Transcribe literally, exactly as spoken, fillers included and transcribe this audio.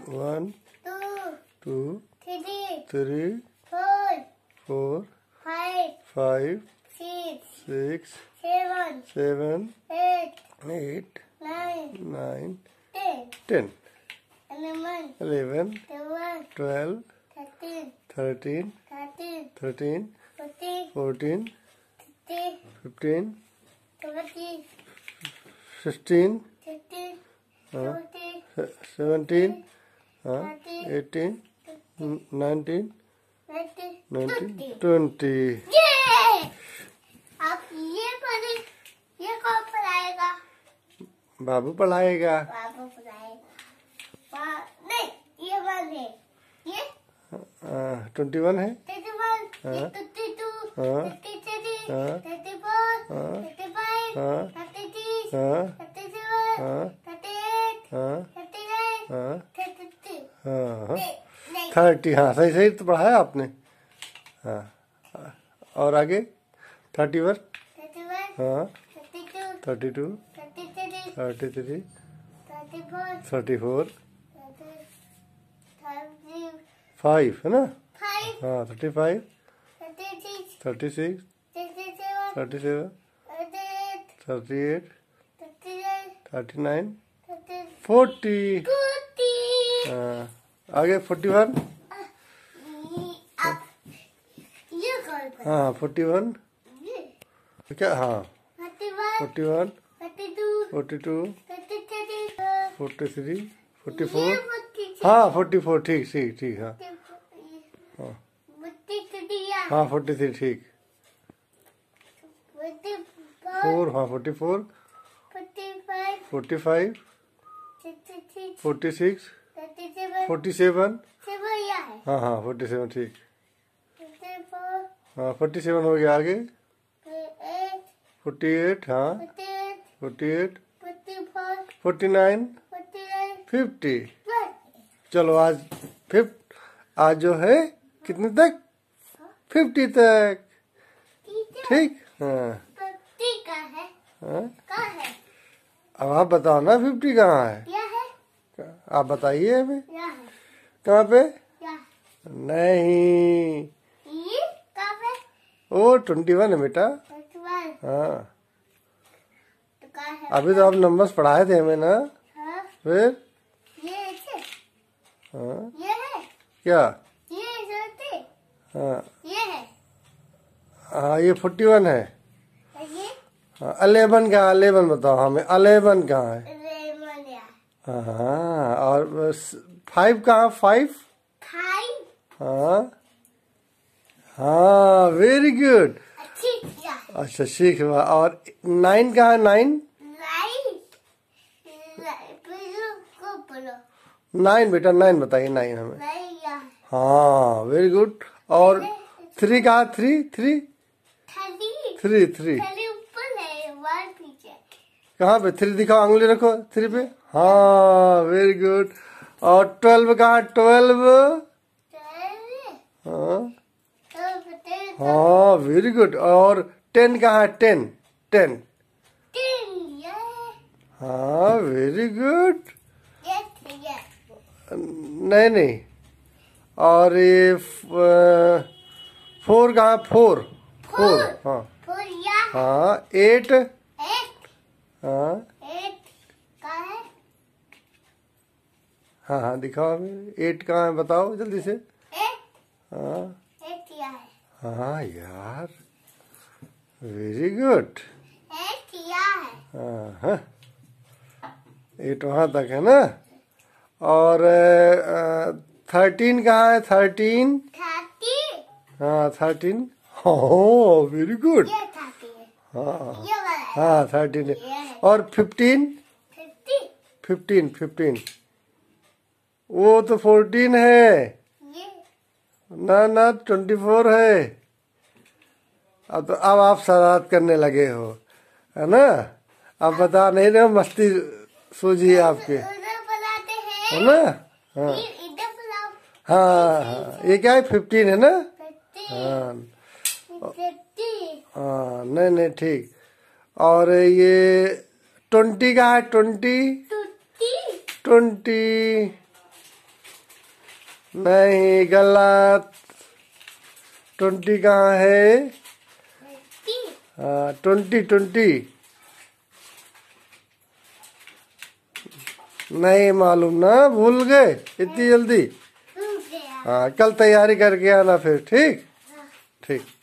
One two three four five six seven eight nine ten eleven twelve thirteen thirteen fourteen fifteen sixteen seventeen eighteen nineteen nineteen twenty. आप ये पढ़े, ये कौन पढ़ाएगा? बाबू पढ़ाएगा। बाबू पढ़ाएगा। नहीं, ये one है। ये ट्वेंटी वन है। Thirty one, thirty two, thirty three, thirty four, thirty five, thirty six, thirty seven, thirty eight, thirty nine, thirty two. Thirty, हाँ सही सही तो पढ़ाया आपने। हाँ और आगे थर्टी वन, हाँ thirty two, thirty three, thirty four, five है ना? हाँ thirty five, thirty six, thirty seven, thirty eight, thirty nine, forty. हाँ आगे फोर्टी वन। हाँ फोर्टी वन क्या? हाँ forty one, forty two, forty three, forty four. हाँ फोर्टी फोर ठीक ठीक ठीक। हाँ हाँ हाँ फोर्टी थ्री ठीक। फोर, हाँ forty four, forty five, forty six, forty seven. हाँ हाँ फोर्टी सेवन ठीक। हाँ फोर्टी सेवन हो गया। आगे फोर्टी एट, हाँ forty eight, forty nine, fifty. चलो आज फिफ्थ आज जो है कितने तक? फिफ्टी तक ठीक। हाँ हाँ अब आप बताओ ना फिफ्टी कहाँ है? आप बताइए अभी। कहाँ पे? नहीं, ओ ट्वेंटी वन है बेटा। हाँ अभी तो आप नंबर्स पढ़ाए थे हमें ना। फिर हाँ क्या? हाँ हाँ ये फोर्टी वन है। हाँ अलेवन कहाँ? अलेवन बताओ हमें, अलेवन कहाँ है? हाँ और फाइव कहाँ? फाइव हाँ हाँ वेरी गुड। अच्छा सीख हुआ। और नाइन कहाँ है? नाइन नाइन बेटा नाइन बताइए। नाइन हमें। हाँ वेरी गुड। और थ्री कहाँ? थ्री थ्री थ्री थ्री कहाँ पे? थ्री दिखाओ, उंगली रखो थ्री पे। हाँ वेरी गुड। और ट्वेल्व कहाँ? ट्वेल्व हाँ हाँ वेरी गुड। और टेन कहाँ है? टेन टेन हाँ वेरी गुड। नहीं नहीं। और ये फोर कहाँ? फोर फोर हाँ हाँ एट हाँ हाँ हाँ दिखाओ हमें। एट कहाँ है बताओ जल्दी से। हाँ हाँ यार वेरी गुड। हाँ हाँ एट वहाँ तक है ना। और थर्टीन कहाँ है? थर्टीन हाँ थर्टीन हाँ वेरी गुड। हाँ हाँ थर्टीन। और फिफ्टीन फिफ्टीन फिफ्टीन वो तो फोर्टीन है ना ना ट्वेंटी फोर है। अब तो अब आप शरारत करने लगे हो है ना? आप बता नहीं रहे हो, मस्ती सूझी है आपके है ना? हाँ हाँ हाँ ये क्या है? फिफ्टीन है ना? हाँ हाँ नहीं नहीं ठीक। और ये ट्वेंटी का है? ट्वेंटी ट्वेंटी नहीं, गलत। ट्वेंटी कहाँ है? हाँ, ट्वेंटी ट्वेंटी नहीं मालूम ना, भूल गए इतनी जल्दी। हाँ, कल तैयारी करके आना फिर। ठीक ठीक।